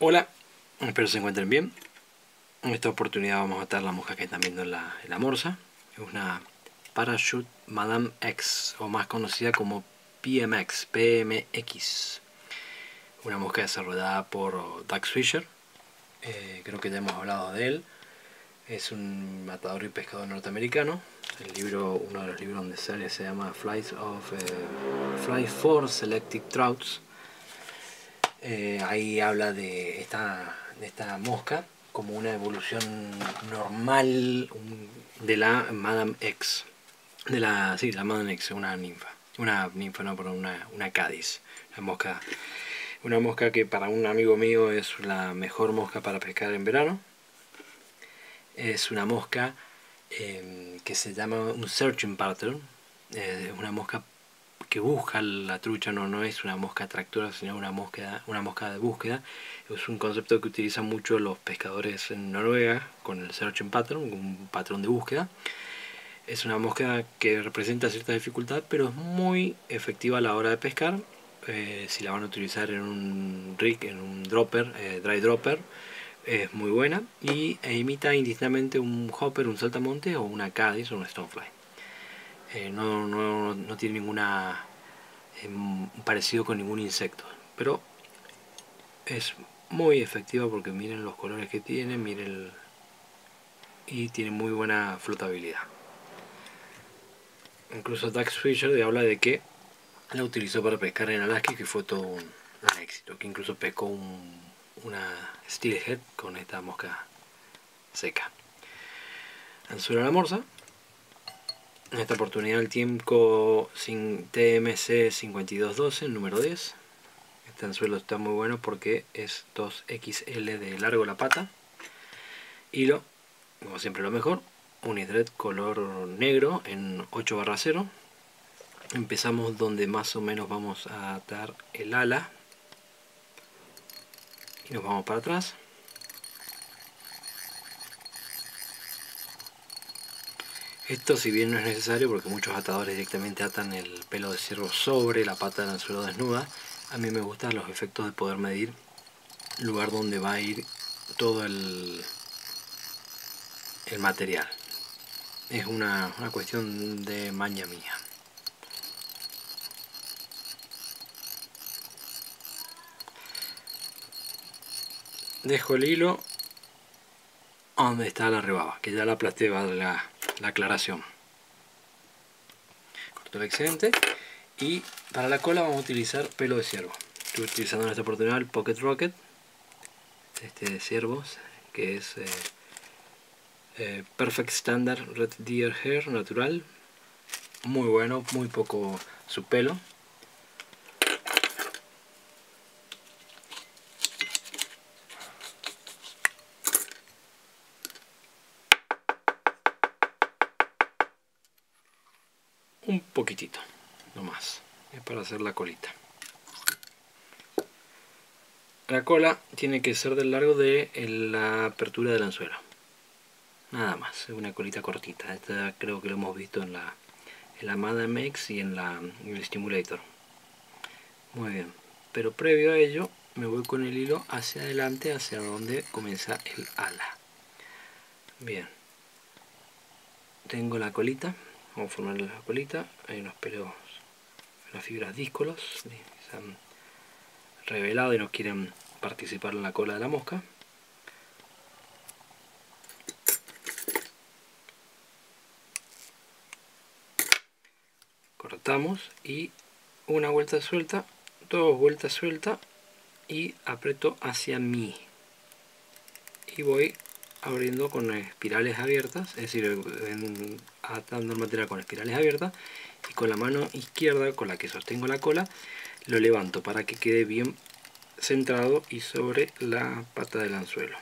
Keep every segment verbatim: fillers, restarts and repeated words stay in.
Hola, espero se encuentren bien. En esta oportunidad vamos a atar la mosca que están viendo en la, en la morsa. Es una Parachute Madame X, o más conocida como P M X, P M X. Una mosca desarrollada por Doug Swisher. Eh, creo que ya hemos hablado de él. Es un matador y pescador norteamericano. El libro, uno de los libros donde sale se llama Flights of eh, Flight for Selected Trouts. Eh, ahí habla de esta, de esta mosca como una evolución normal de la Madame X. De la, sí, la Madame X, una ninfa. Una ninfa, no, pero una, una Cádiz. Una mosca, una mosca que para un amigo mío es la mejor mosca para pescar en verano. Es una mosca eh, que se llama un searching pattern. Es eh, una mosca que busca la trucha, no, no es una mosca atractora, sino una mosca, una mosca de búsqueda. Es un concepto que utilizan mucho los pescadores en Noruega con el searching pattern, un patrón de búsqueda. Es una mosca que representa cierta dificultad, pero es muy efectiva a la hora de pescar. Eh, si la van a utilizar en un rig, en un dropper, eh, dry dropper, es muy buena y e imita indistintamente un hopper, un saltamontes o una Cádiz o un stonefly. Eh, no, no, no tiene ninguna eh, parecido con ningún insecto, pero es muy efectiva porque miren los colores que tiene, miren el, y tiene muy buena flotabilidad. Incluso Doug Swisher habla de que la utilizó para pescar en Alaska, que fue todo un, un éxito, que incluso pescó un, una steelhead con esta mosca seca. Anzuelo a la morsa. En esta oportunidad el tiempo sin T M C cincuenta y dos doce, el número diez. Este anzuelo está muy bueno porque es dos equis ele de largo la pata. Hilo, como siempre lo mejor, Unithread color negro en ocho barra cero. Empezamos donde más o menos vamos a atar el ala y nos vamos para atrás. Esto, si bien no es necesario porque muchos atadores directamente atan el pelo de ciervo sobre la pata del anzuelo desnuda, a mí me gustan los efectos de poder medir el lugar donde va a ir todo el, el material. Es una, una cuestión de maña mía. Dejo el hilo donde está la rebaba, que ya la aplasté, va la, la aclaración. Corto el excedente y para la cola vamos a utilizar pelo de ciervo. Estoy utilizando en esta oportunidad el Pocket Rocket, este de ciervos, que es eh, eh, Perfect Standard Red Deer Hair natural. Muy bueno, muy poco su pelo. Un poquitito, no más, es para hacer la colita. La cola tiene que ser del largo de la apertura del anzuelo. Nada más, es una colita cortita. Esta creo que lo hemos visto en la, en la Madame X y en, la, en el Stimulator. Muy bien, pero previo a ello me voy con el hilo hacia adelante, hacia donde comienza el ala. Bien, tengo la colita, vamos a formar la colita. Hay unos pelos, unas fibras díscolos que se han revelado y no quieren participar en la cola de la mosca. Cortamos y una vuelta suelta, dos vueltas suelta y aprieto hacia mí y voy abriendo con espirales abiertas, es decir, en, atando el material con espirales abiertas, y con la mano izquierda con la que sostengo la cola lo levanto para que quede bien centrado y sobre la pata del anzuelo.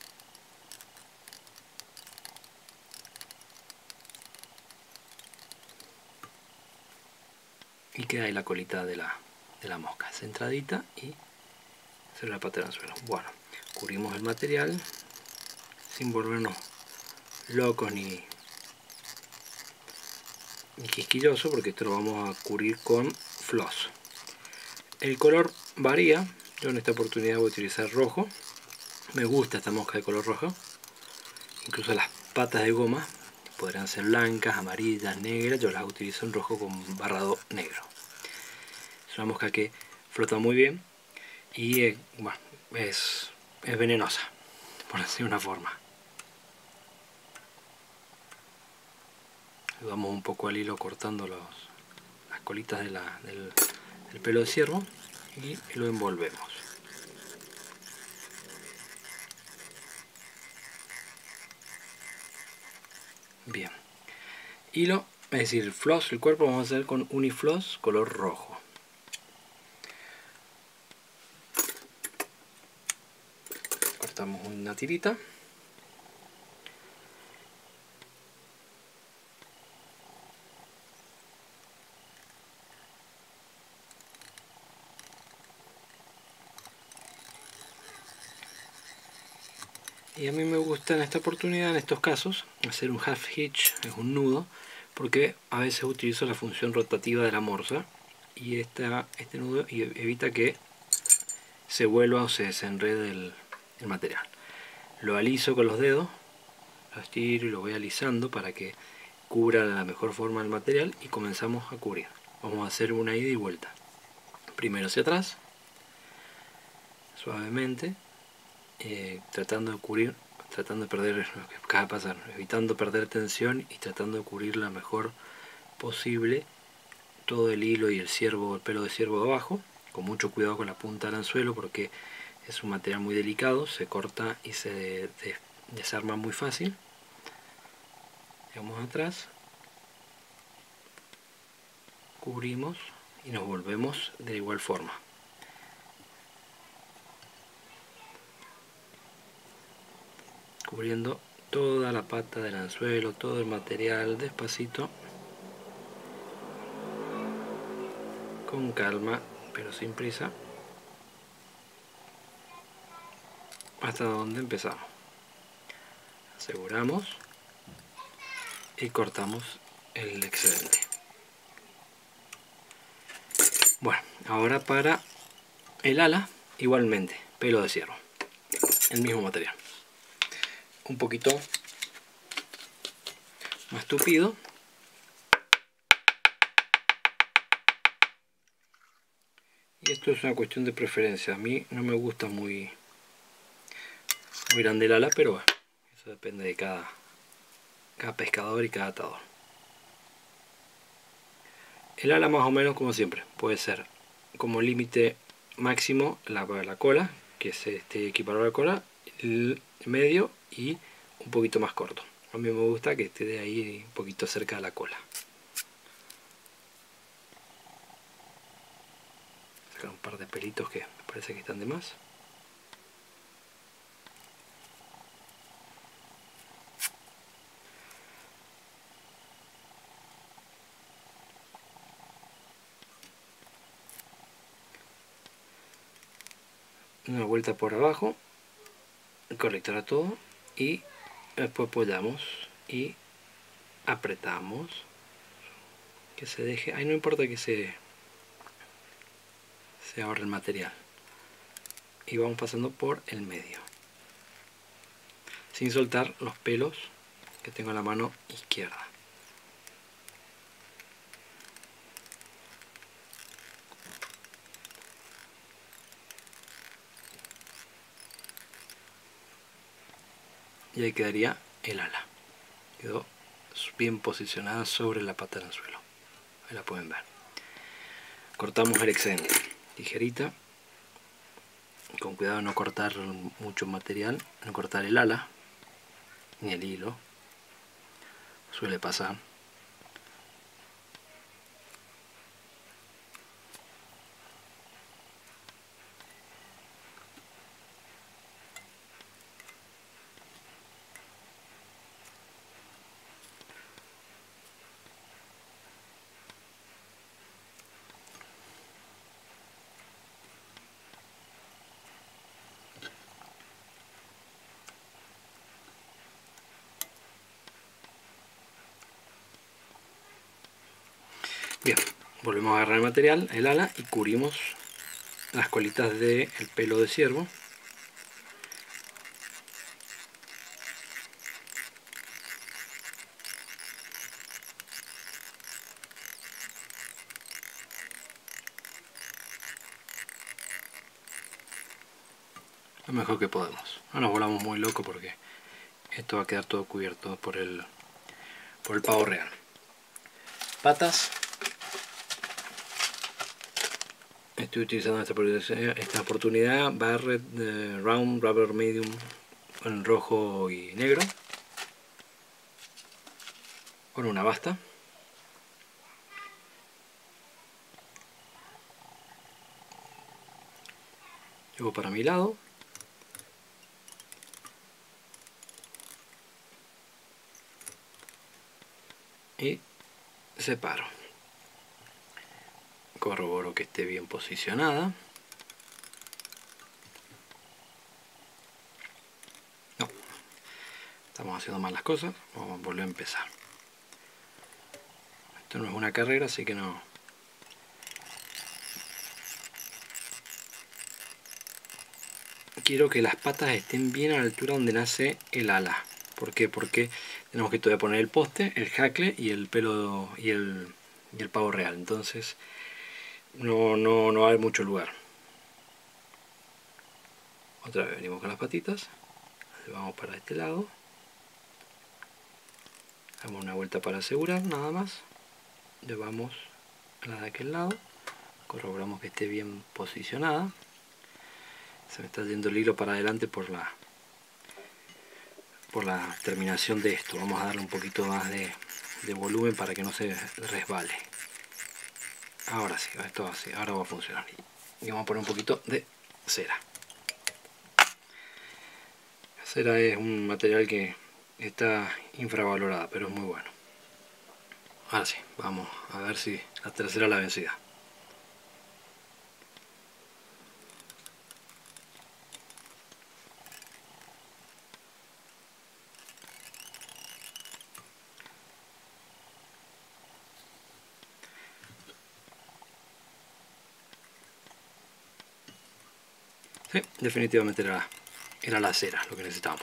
Y queda ahí la colita de la, de la mosca centradita y sobre la pata del anzuelo. Bueno, cubrimos el material sin volvernos locos ni, ni quisquilloso, porque esto lo vamos a cubrir con floss. El color varía, Yo en esta oportunidad voy a utilizar rojo. Me gusta esta mosca de color rojo. Incluso las patas de goma podrán ser blancas, amarillas, negras. Yo las utilizo en rojo con barrado negro. Es una mosca que flota muy bien y eh, bueno, es, es venenosa, por decir una forma. Vamos un poco al hilo cortando los, las colitas de la, del, del pelo de ciervo y lo envolvemos. Bien. Hilo, es decir, floss, el cuerpo vamos a hacer con Unifloss color rojo. Cortamos una tirita. Y a mí me gusta en esta oportunidad, en estos casos, hacer un half hitch, es un nudo, porque a veces utilizo la función rotativa de la morsa y esta, este nudo evita que se vuelva o se desenrede el, el material. Lo aliso con los dedos, lo estiro y lo voy alisando para que cubra de la mejor forma el material y comenzamos a cubrir. Vamos a hacer una ida y vuelta. Primero hacia atrás, suavemente, eh, tratando de cubrir, tratando de perder lo que acaba de pasar, evitando perder tensión y tratando de cubrir lo mejor posible todo el hilo y el ciervo, el pelo de ciervo de abajo, con mucho cuidado con la punta del anzuelo porque es un material muy delicado, se corta y se de, de, desarma muy fácil. Vamos atrás, cubrimos y nos volvemos de igual forma. Cubriendo toda la pata del anzuelo, todo el material despacito, con calma pero sin prisa, hasta donde empezamos. Aseguramos y cortamos el excedente. Bueno, ahora para el ala, igualmente, pelo de ciervo, el mismo material. Un poquito más tupido. Y esto es una cuestión de preferencia. A mí no me gusta muy, muy grande el ala, pero bueno, eso depende de cada, cada pescador y cada atador. El ala más o menos como siempre, puede ser como límite máximo la, la cola, que se esté equiparado a la cola, el medio y un poquito más corto. A mí me gusta que esté de ahí un poquito cerca de la cola. Sacar un par de pelitos que me parece que están de más. Una vuelta por abajo, conectar todo y después apoyamos y apretamos que se deje, ahí no importa que se se ahorre el material, y vamos pasando por el medio sin soltar los pelos que tengo en la mano izquierda. Y ahí quedaría el ala. Quedó bien posicionada sobre la pata del anzuelo. Ahí la pueden ver. Cortamos el excedente. Tijerita. Con cuidado de no cortar mucho material. No cortar el ala. Ni el hilo. Suele pasar. Bien, volvemos a agarrar el material, el ala, y cubrimos las colitas del pelo de ciervo. Lo mejor que podemos. No nos volamos muy loco porque esto va a quedar todo cubierto por el, por el pavo real. Patas. Estoy utilizando esta, esta oportunidad Barrett uh, Round Rubber Medium en rojo y negro. Con una basta. Llevo para mi lado. Y separo. Corroboro que esté bien posicionada. No, estamos haciendo mal las cosas. Vamos a volver a empezar. Esto no es una carrera, así que no. Quiero que las patas estén bien a la altura donde nace el ala. ¿Por qué? Porque tenemos que todavía poner el poste, el jacle y el pelo y el, y el pavo real. Entonces no, no, no va a haber mucho lugar. Otra vez venimos con las patitas. Vamos para este lado. Damos una vuelta para asegurar, nada más. Llevamos la de aquel lado. Corroboramos que esté bien posicionada. Se me está yendo el hilo para adelante por la por la terminación de esto. Vamos a darle un poquito más de, de volumen para que no se resbale. Ahora sí, esto así, ahora va a funcionar. Y vamos a poner un poquito de cera. La cera es un material que está infravalorada, pero es muy bueno. Ahora sí, vamos a ver si la tercera es la vencida. Sí, definitivamente era, era la cera lo que necesitamos.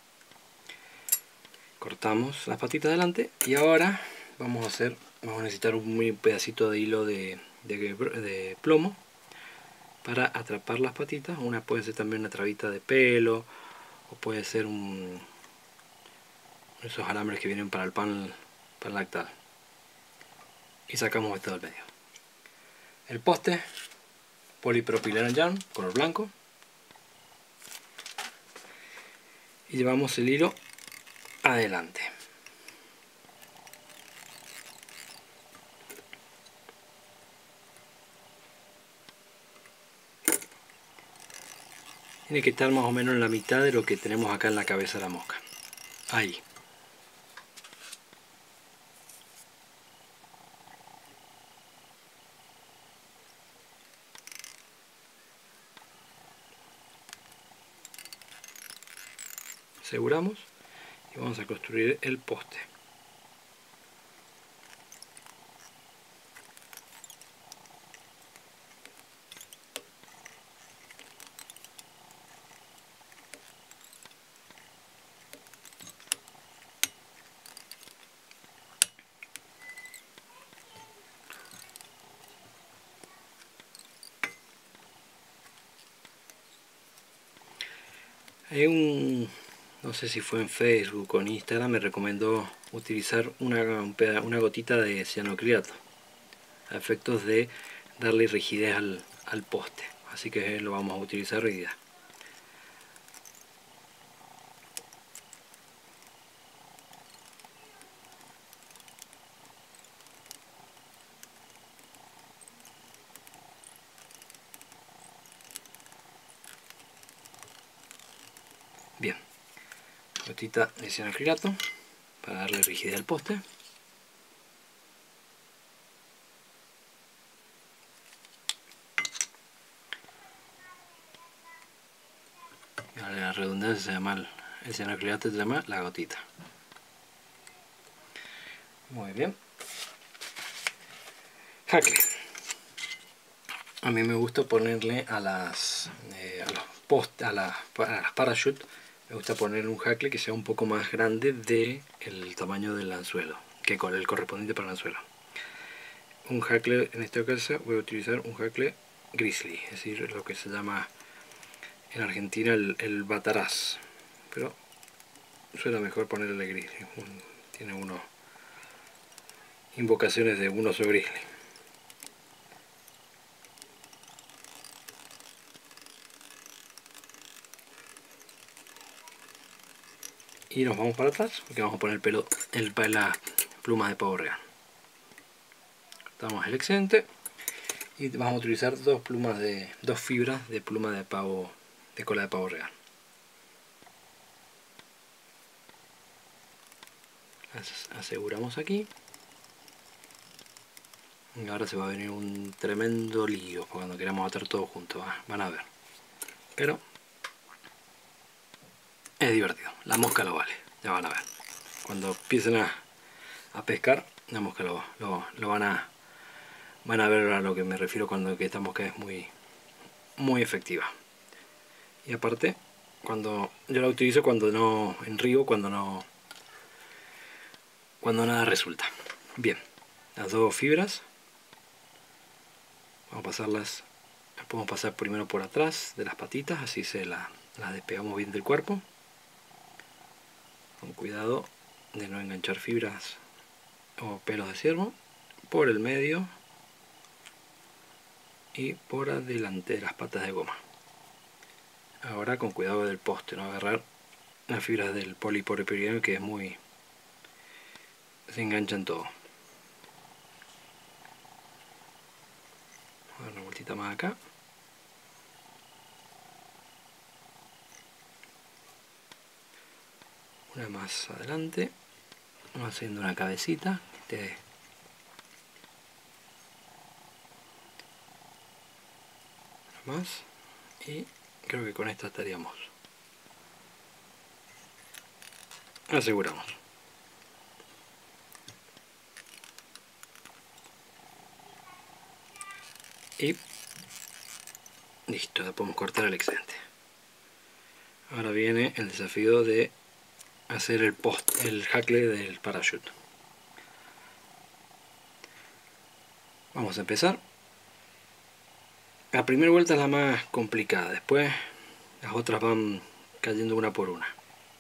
Cortamos las patitas delante y ahora vamos a hacer, vamos a necesitar un, un pedacito de hilo de, de, de plomo para atrapar las patitas. Una puede ser también una trabita de pelo o puede ser un, esos alambres que vienen para el pan, pan lactal. Y sacamos esto del medio. El poste, polipropileno yarn, color blanco. Y llevamos el hilo adelante. Tiene que estar más o menos en la mitad de lo que tenemos acá en la cabeza de la mosca. Ahí. Aseguramos y vamos a construir el poste. Hay un, no sé si fue en Facebook o en Instagram, me recomendó utilizar una, una gotita de cianocrilato a efectos de darle rigidez al, al poste, así que lo vamos a utilizar hoy día. Bien, gotita de cianocrilato para darle rigidez al poste. La redundancia se llama el, el cianocrilato, se llama la gotita. Muy bien. Jacle. a mí me gusta ponerle a las eh, a los post a las, a las parachute, me gusta poner un hackle que sea un poco más grande de el tamaño del anzuelo, que con el correspondiente para el anzuelo. Un hackle, en este caso voy a utilizar un hackle grizzly, es decir, lo que se llama en Argentina el, el bataraz, pero suena mejor ponerle grizzly. Un, tiene uno invocaciones de un oso grizzly. Y nos vamos para atrás porque vamos a poner el pelo, el, la pluma de pavo real. Cortamos el excedente y vamos a utilizar dos plumas de dos fibras de pluma de pavo, de cola de pavo real. Las aseguramos aquí. Y ahora se va a venir un tremendo lío cuando queramos atar todo junto, ¿va? Van a ver. Pero es divertido, la mosca lo vale, ya van a ver. Cuando empiecen a, a pescar, la mosca lo, lo, lo van a van a ver a lo que me refiero cuando que esta mosca es muy muy efectiva. Y aparte, cuando yo la utilizo cuando no, en río, cuando no cuando nada resulta. Bien, las dos fibras vamos a pasarlas, las podemos pasar primero por atrás de las patitas, así se la, las despegamos bien del cuerpo, con cuidado de no enganchar fibras o pelos de ciervo, por el medio y por adelante de las patas de goma. Ahora con cuidado del poste, no agarrar las fibras del polipropileno, que es muy, se enganchan todo. Vamos a dar una vueltita más acá. Una más adelante. Vamos haciendo una cabecita. Este, una más. Y creo que con esta estaríamos. Aseguramos. Y listo, ya podemos cortar el excedente. Ahora viene el desafío de hacer el post, el hackle del parachute. Vamos a empezar. La primera vuelta es la más complicada, después las otras van cayendo una por una.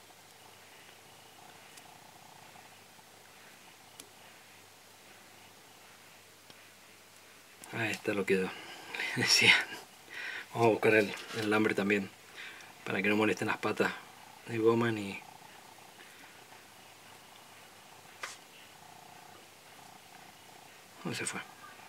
Ahí está lo que yo decía. Vamos a buscar el, el alambre también, para que no molesten las patas de goma ni... ¿Dónde se fue?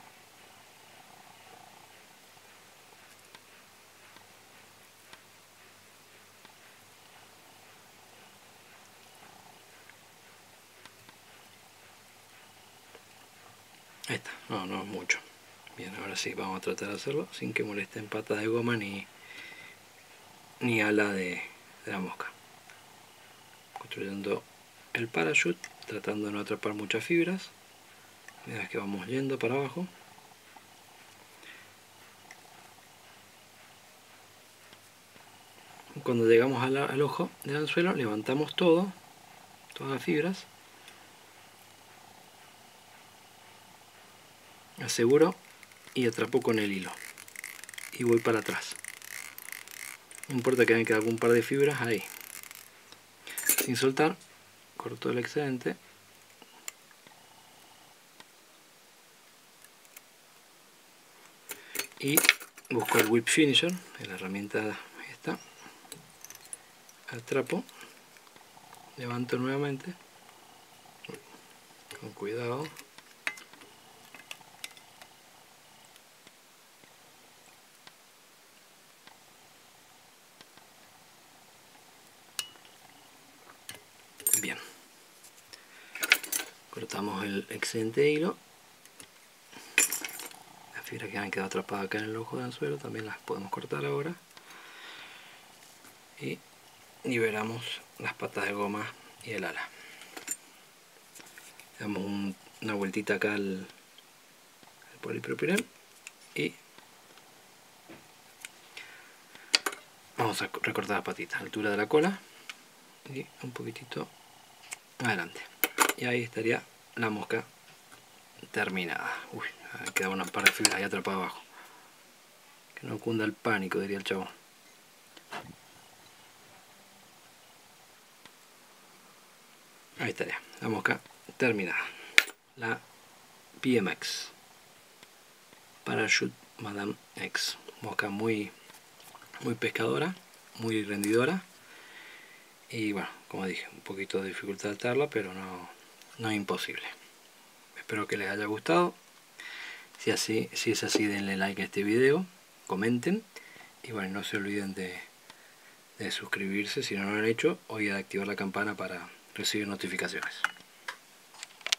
Ahí está, no, no es mucho. Bien, ahora sí, vamos a tratar de hacerlo sin que molesten patas de goma ni, ni ala de, de la mosca. Construyendo el parachute, tratando de no atrapar muchas fibras. Mira que vamos yendo para abajo. Cuando llegamos al, al ojo del anzuelo, levantamos todo, todas las fibras. Aseguro y atrapo con el hilo. Y voy para atrás. No importa que me quede algún par de fibras ahí. Sin soltar, corto el excedente. Y busco el whip finisher, la herramienta esta. Atrapo, levanto nuevamente, con cuidado. Bien, cortamos el excedente de hilo. Las fibras que han quedado atrapadas acá en el ojo del anzuelo también las podemos cortar ahora. Y liberamos las patas de goma y el ala. Damos un, una vueltita acá al, al polipropileno y vamos a recortar las patitas, altura de la cola y un poquitito adelante, y ahí estaría la mosca terminada. Uy, queda una par de filas ahí atrapada abajo, que no cunda el pánico, diría el chavo. Ahí estaría la mosca terminada, la P M X Parachute Madame X, mosca muy muy pescadora, muy rendidora, y bueno, como dije, un poquito de dificultad de atarla, pero no, no es imposible. Espero que les haya gustado. Si, así, si es así, denle like a este video, comenten, y bueno, no se olviden de, de suscribirse si no lo han hecho, o de activar la campana para recibir notificaciones.